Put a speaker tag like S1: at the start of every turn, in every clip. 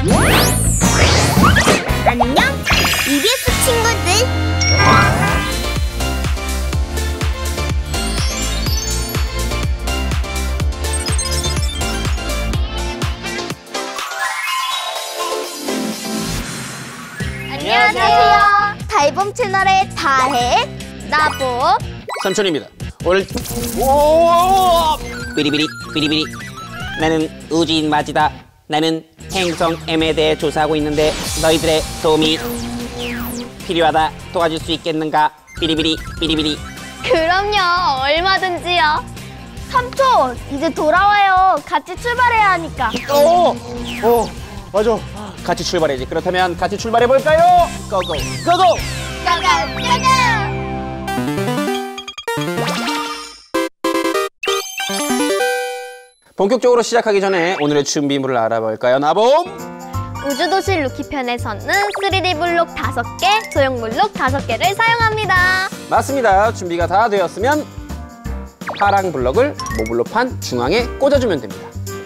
S1: 안녕, EBS 친구들. 안녕하세요. 달봄 채널의 다해, 나봄,
S2: 삼촌입니다. 오늘 오 비리비리 비리비리. 나는 우주인 마지다. 나는 행성 M에 대해 조사하고 있는데 너희들의 도움이 필요하다. 도와줄 수 있겠는가? 비리비리 비리비리.
S1: 그럼요, 얼마든지요. 삼촌, 이제 돌아와요. 같이 출발해야 하니까.
S2: 맞아. 같이 출발해야지. 그렇다면 같이 출발해 볼까요? 고고 고고.
S1: 가가.
S2: 본격적으로 시작하기 전에 오늘의 준비물을 알아볼까요, 나봄?
S1: 우주도시 루키편에서는 3D 블록 5개, 소형 블록 5개를 사용합니다.
S2: 맞습니다. 준비가 다 되었으면 파랑 블럭을 모블로판 중앙에 꽂아주면 됩니다.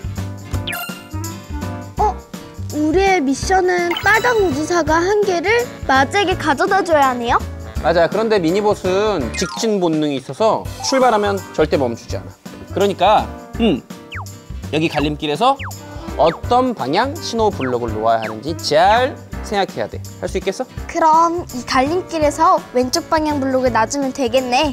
S1: 우리의 미션은 빨간 우주사가 1개를 마즈에게 가져다 줘야 하네요?
S2: 맞아. 그런데 미니봇은 직진 본능이 있어서 출발하면 절대 멈추지 않아. 그러니까 여기 갈림길에서 어떤 방향 신호 블록을 놓아야 하는지 잘 생각해야 돼. 할 수 있겠어?
S1: 그럼 이 갈림길에서 왼쪽 방향 블록을 놔주면 되겠네.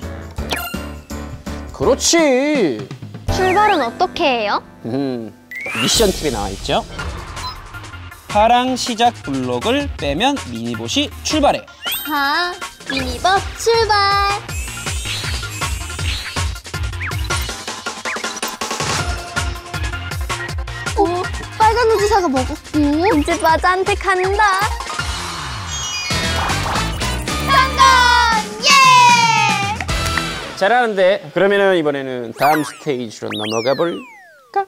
S2: 그렇지.
S1: 출발은 어떻게 해요?
S2: 미션 팁에 나와 있죠. 파랑 시작 블록을 빼면 미니봇이 출발해.
S1: 미니봇 출발! 빨간 우주사가 먹었고 이제 마자한테 간다. 성공! 예!
S2: 잘하는데. 그러면은 이번에는 다음 스테이지로 넘어가 볼까?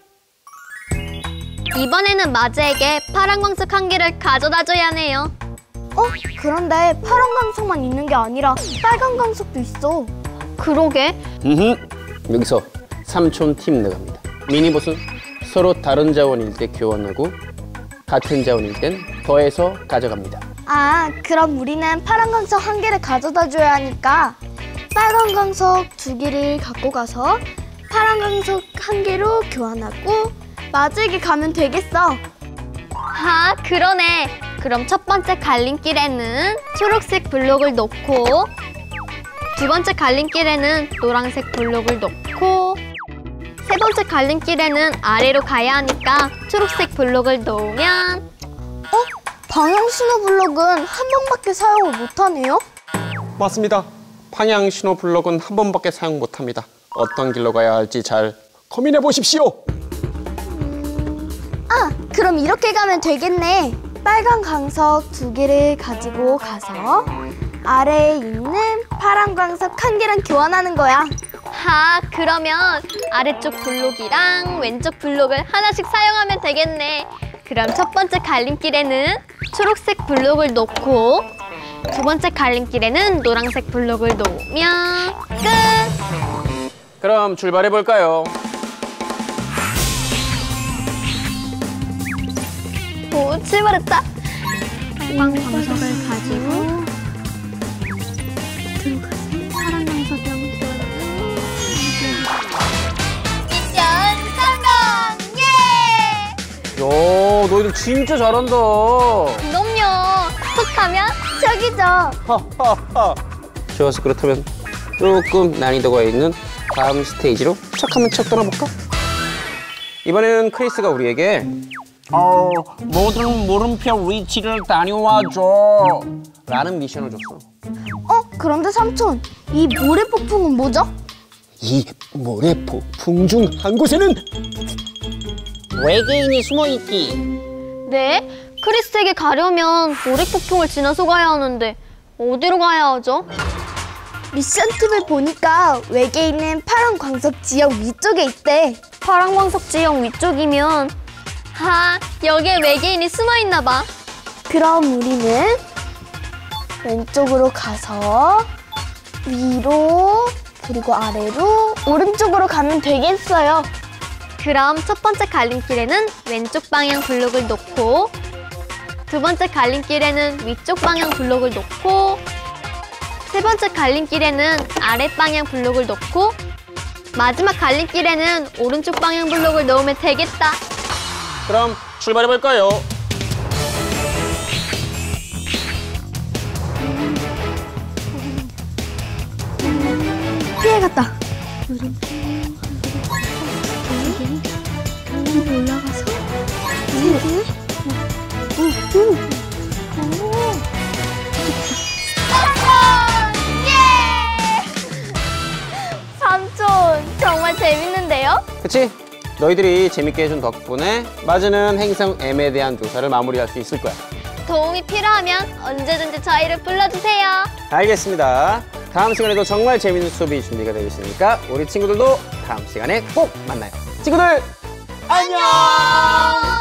S1: 이번에는 마즈에게 파란 광석 1개를 가져다 줘야 하네요. 그런데 파란 광석만 있는 게 아니라 빨간 광석도 있어. 그러게.
S2: 여기서 삼촌 팁 나갑니다. 미니봇은 서로 다른 자원일 때 교환하고 같은 자원일 땐 더해서 가져갑니다.
S1: 그럼 우리는 파란 광석 1개를 가져다 줘야 하니까 빨간 광석 2개를 갖고 가서 파란 광석 1개로 교환하고 마즈에게 가면 되겠어. 그러네. 그럼 첫 번째 갈림길에는 초록색 블록을 놓고 두 번째 갈림길에는 노란색 블록을 놓고 세 번째 갈림길에는 아래로 가야 하니까 초록색 블록을 놓으면 방향 신호 블록은 한 번밖에 사용을 못하네요?
S2: 맞습니다. 방향 신호 블록은 한 번밖에 사용 못합니다. 어떤 길로 가야 할지 잘 고민해 보십시오.
S1: 그럼 이렇게 가면 되겠네. 빨간 광석 2개를 가지고 가서 아래에 있는 파란 광석 1개랑 교환하는 거야. 그러면 아래쪽 블록이랑 왼쪽 블록을 하나씩 사용하면 되겠네. 그럼 첫 번째 갈림길에는 초록색 블록을 놓고 두 번째 갈림길에는 노란색 블록을 놓으면 끝!
S2: 그럼 출발해 볼까요?
S1: 출발했다. 빨간 광석을 가지고 들어가서 파란 광석이랑 미션 성공! 예!
S2: 야, 너희들 진짜 잘한다.
S1: 그럼요. 툭하면 저기죠.
S2: 하하하. 좋아서 그렇다면 조금 난이도가 있는 다음 스테이지로 척하면 척 떠나볼까? 이번에는 크리스가 우리에게 모든 물음표 위치를 다녀와줘 라는 미션을 줬어.
S1: 그런데 삼촌, 이 모래 폭풍은 뭐죠?
S2: 이 모래 폭풍 중 한 곳에는 외계인이 숨어있기.
S1: 네? 크리스에게 가려면 모래 폭풍을 지나서 가야 하는데 어디로 가야 하죠? 미션 팁을 보니까 외계인은 파란 광석 지역 위쪽에 있대. 파란 광석 지역 위쪽이면 여기에 외계인이 숨어있나 봐. 그럼 우리는 왼쪽으로 가서 위로 그리고 아래로 오른쪽으로 가면 되겠어요. 그럼 첫 번째 갈림길에는 왼쪽 방향 블록을 놓고
S3: 두 번째 갈림길에는 위쪽 방향 블록을 놓고, 세 번째 갈림길에는 아랫 방향 블록을 놓고, 마지막 갈림길에는 오른쪽 방향 블록을 넣으면 되겠다.
S2: 그럼 출발해 볼까요?
S1: 피해갔다. 올라가서 삼촌 정말 재밌는데요?
S2: 그치? 너희들이 재밌게 해준 덕분에 맞은 행성 M에 대한 조사를 마무리할 수 있을 거야.
S3: 도움이 필요하면 언제든지 저희를 불러주세요.
S2: 알겠습니다. 다음 시간에도 정말 재밌는 수업이 준비가 되어 있으니까 우리 친구들도 다음 시간에 꼭 만나요. 친구들 안녕!